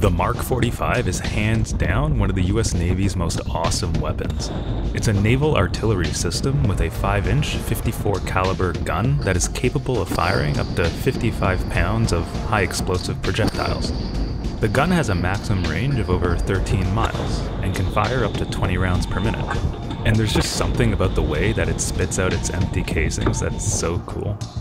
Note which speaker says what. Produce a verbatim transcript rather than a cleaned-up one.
Speaker 1: The Mark forty-five is hands down one of the U S Navy's most awesome weapons. It's a naval artillery system with a five inch fifty-four caliber gun that is capable of firing up to fifty-five pounds of high explosive projectiles. The gun has a maximum range of over thirteen miles and can fire up to twenty rounds per minute. And there's just something about the way that it spits out its empty casings that's so cool.